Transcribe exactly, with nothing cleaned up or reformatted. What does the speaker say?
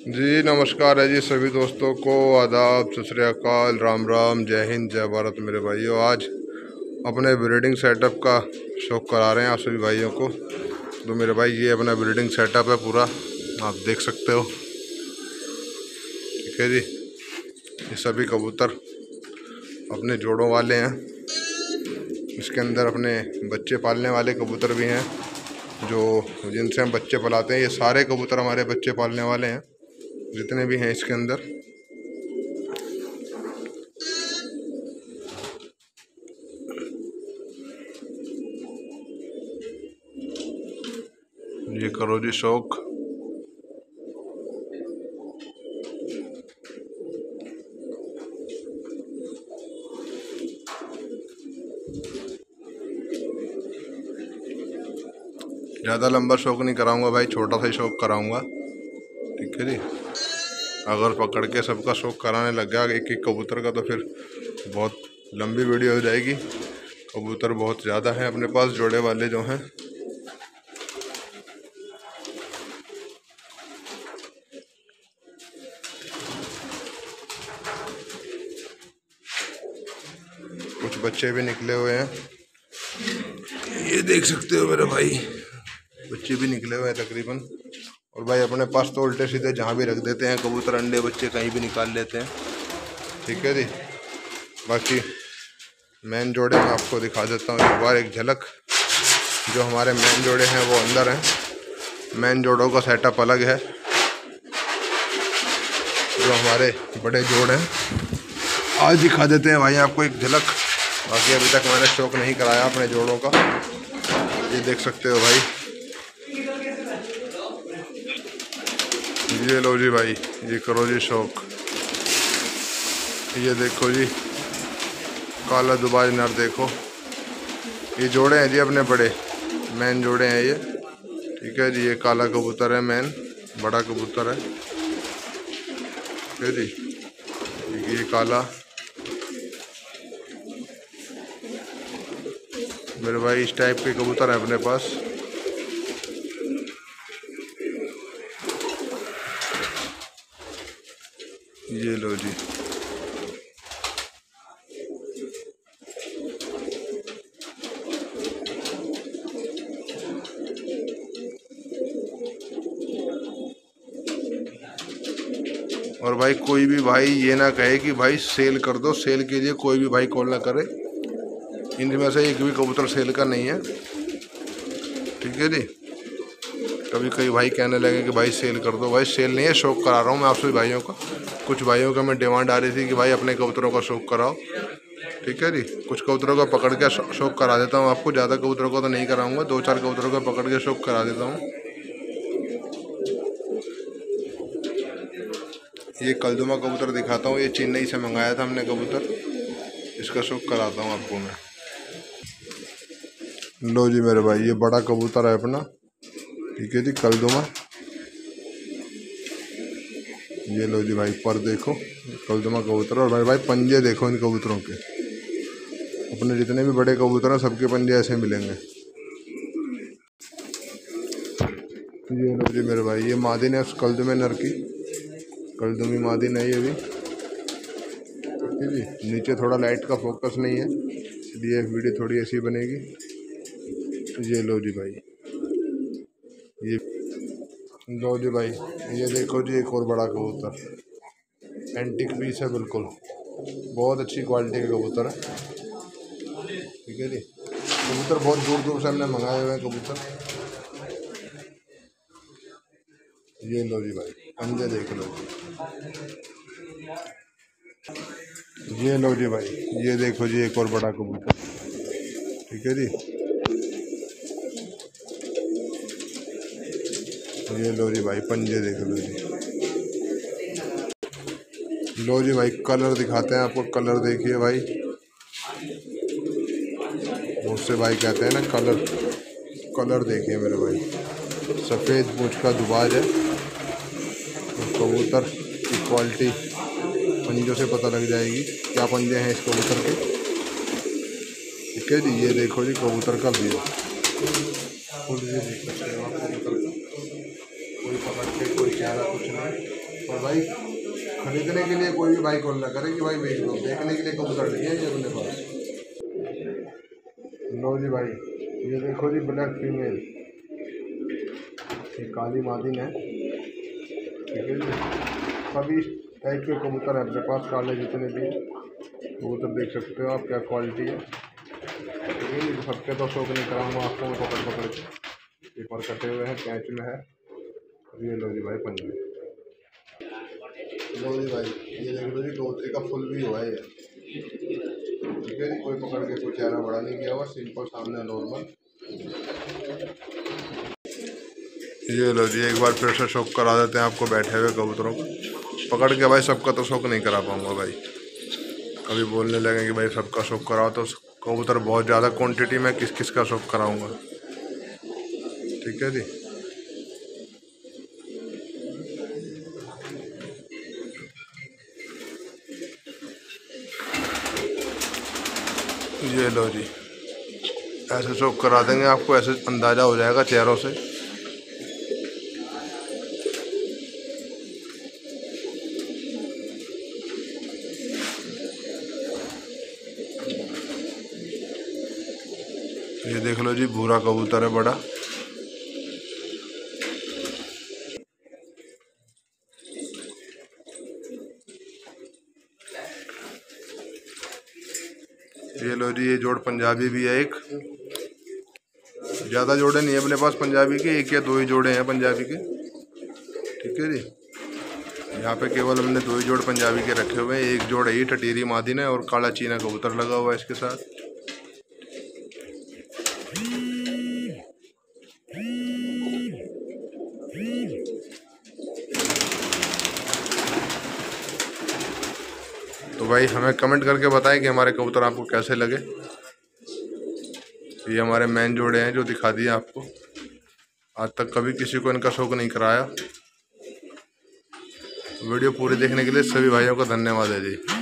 जी नमस्कार है जी सभी दोस्तों को, आदाब, सत श्री अकाल, राम राम, जय हिंद, जय भारत मेरे भाइयों। आज अपने ब्रीडिंग सेटअप का शौक करा रहे हैं आप सभी भाइयों को। तो मेरे भाई ये अपना ब्रीडिंग सेटअप है पूरा, आप देख सकते हो। ठीक है जी, ये सभी कबूतर अपने जोड़ों वाले हैं। इसके अंदर अपने बच्चे पालने वाले कबूतर भी हैं, जो जिनसे हम बच्चे पलाते हैं। ये सारे कबूतर हमारे बच्चे पालने वाले हैं जितने भी हैं इसके अंदर। ये करो जी शौक। ज़्यादा लंबा शौक नहीं कराऊंगा भाई, छोटा सा ही शौक कराऊंगा। ठीक है जी, अगर पकड़ के सबका शौक कराने लग गया एक एक कबूतर का तो फिर बहुत लंबी वीडियो हो जाएगी। कबूतर बहुत ज़्यादा हैं अपने पास, जोड़े वाले जो हैं। कुछ बच्चे भी निकले हुए हैं, ये देख सकते हो मेरे भाई, बच्चे भी निकले हुए हैं तकरीबन। और भाई अपने पास तो उल्टे सीधे जहाँ भी रख देते हैं कबूतर, अंडे बच्चे कहीं भी निकाल लेते हैं। ठीक है जी, बाकी मेन जोड़े मैं आपको दिखा देता हूँ एक बार, एक झलक। जो हमारे मेन जोड़े हैं वो अंदर हैं। मेन जोड़ों का सेटअप अलग है। जो हमारे बड़े जोड़ हैं आज दिखा देते हैं भाई आपको एक झलक। बाकी अभी तक मैंने शौक नहीं कराया अपने जोड़ों का, ये देख सकते हो भाई। ये लो जी भाई, ये करो जी शौक। ये देखो जी काला दुबाज नर, देखो ये जोड़े हैं जी अपने बड़े मैन जोड़े हैं ये। ठीक है जी, ये काला कबूतर है मैन, बड़ा कबूतर है। ठीक है जी, ये काला मेरे भाई, इस टाइप के कबूतर है अपने पास। ये लो जी, और भाई कोई भी भाई ये ना कहे कि भाई सेल कर दो, सेल के लिए कोई भी भाई कॉल ना करे। इनमें से एक भी कबूतर सेल का नहीं है। ठीक है जी, कभी कई भाई कहने लगे कि भाई सेल कर दो, भाई सेल नहीं है, शौक करा रहा हूँ मैं आप सभी भाइयों का। कुछ भाइयों का मैं डिमांड आ रही थी कि भाई अपने कबूतरों का शौक कराओ। ठीक है जी, कुछ कबूतरों का पकड़ के शौक करा देता हूँ आपको, ज़्यादा कबूतरों का तो नहीं कराऊंगा, दो चार कबूतरों का पकड़ के शौक करा देता हूँ। ये कलदुमा कबूतर दिखाता हूँ, ये चेन्नई से मंगाया था हमने कबूतर, इसका शौक कराता हूँ आपको मैं। लो जी मेरे भाई, ये बड़ा कबूतर है अपना। ठीक है जी, कलदुमा। ये लो जी भाई, पर देखो कलदुमा कबूतर। और भाई भाई पंजे देखो इन कबूतरों के, अपने जितने भी बड़े कबूतर हैं सबके पंजे ऐसे मिलेंगे। ये लो जी मेरे भाई, ये मादिन है उस कलदुमे नर की, कलदुमी मादिन है ये भी। ठीक है जी, नीचे थोड़ा लाइट का फोकस नहीं है इसलिए वीडियो थोड़ी ऐसी बनेगी। ये लो जी भाई, ये लो जी भाई, ये देखो जी एक और बड़ा कबूतर, एंटीक पीस है बिल्कुल, बहुत अच्छी क्वालिटी का कबूतर है। ठीक है जी, कबूतर बहुत दूर दूर से हमने मंगाए हुए हैं कबूतर। ये लो जी भाई, पंजे देख लो जी। ये लो जी भाई, ये देखो जी एक और बड़ा कबूतर। ठीक है जी, ये लो जी भाई, पंजे देख लो जी। लो जी भाई, कलर दिखाते हैं आपको, कलर देखिए भाई। मुझसे भाई कहते हैं ना कलर, कलर देखिए मेरे भाई। सफ़ेद पूंछ का दुबाज है, तो कबूतर की क्वालिटी पंजों से पता लग जाएगी क्या पंजे हैं इस कबूतर के। ठीक है जी, ये देखो जी कबूतर का व्यू, फुल व्यू देख सकते हो आप कबूतर का। कोई पकड़ के कोई चारा कुछ नहीं। और भाई खरीदने के लिए कोई भी भाई कॉल ना करे कि भाई बेच दो, देखने के लिए कबूतर नहीं है ये अपने पास। लो जी भाई, ये देखो जी ब्लैक फीमेल, ये काली मादिन है, ठीक है जी। सभी टाइप के कबूतर है अपने पास, काले जितने भी कबूतर देख सकते हो आप क्या क्वालिटी है, ठीक है जी। सबके तो शौक नहीं कराऊंगा आपको मैं पकड़ पकड़ के, पेपर कटे हुए हैं, कैंच में है। ये लो जी भाई पंजे, लो जी भाई, ये देख लो जी कबूतरी का फुल भी हुआ है ये, ठीक है जी। कोई पकड़ के कोई चेहरा बड़ा नहीं किया हुआ, सिंपल सामने नॉर्मल। ये लो जी, एक बार फिर से शौक करा देते हैं आपको बैठे हुए कबूतरों को पकड़ के। भाई सबका तो शौक नहीं करा पाऊंगा भाई, कभी बोलने लगे कि भाई सबका शौक कराओ तो कबूतर बहुत ज़्यादा क्वांटिटी में किस किस का शौक कराऊंगा, ठीक है जी। ये लो जी, ऐसे शौक करा देंगे आपको, ऐसे अंदाज़ा हो जाएगा चेहरों से। ये देख लो जी, भूरा कबूतर है बड़ा, ये लो जी, ये जोड़ पंजाबी भी है एक, ज़्यादा जोड़े नहीं है अपने पास पंजाबी के, एक या दो ही जोड़े हैं पंजाबी के, ठीक है जी। यहाँ पे केवल हमने दो ही जोड़ पंजाबी के रखे हुए हैं, एक जोड़ है टटीरी मादिन है और काला चीना कबूतर लगा हुआ है इसके साथ। तो भाई हमें कमेंट करके बताएं कि हमारे कबूतर आपको कैसे लगे। ये हमारे मेन जोड़े हैं जो दिखा दिए आपको, आज तक कभी किसी को इनका शौक नहीं कराया। वीडियो पूरी देखने के लिए सभी भाइयों को धन्यवाद है जी।